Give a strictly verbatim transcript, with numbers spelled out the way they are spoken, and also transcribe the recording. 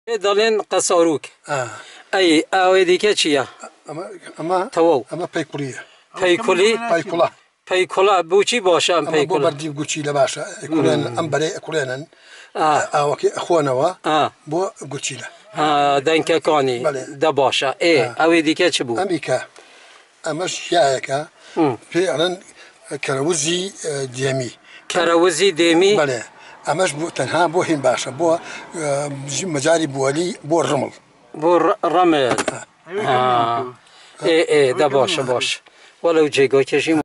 دەڵێن قەساروک ئەی ئاوێ دیکە چییە؟ ئەمە تەواو ئەمە پەیکوڵیە پەیکوڵی پەیکوڵە پەیکوڵە بۆچی باشە ئەم پەیکوڵ بۆ بەردی گوچی لە باشە ئەکوڵێن ئەم بەرێ ئەکوڵێنن ئاوەکەی ئەخۆنەوە بۆ گوچیلە دەنکەکانی دە باشە ئێ ئەوێ دیکە چ بوو؟ ئەمیکە ئەمەش یایەکە پێی ئەڵێن کەرەوزی دێمی کەرەوزی دێمی بەڵێ ئەمەش بوو تەنها بۆ هین باشە بۆ مەجاری بووەلی بۆ ڕمڵ بۆ ڕەمل ئێ ئێ دە باشە باش وەلەو جێگای کەژیم